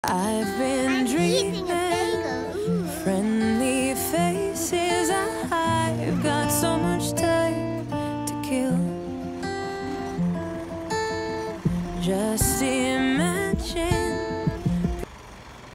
I've been dreaming friendly faces. I've got so much time to kill. Just imagine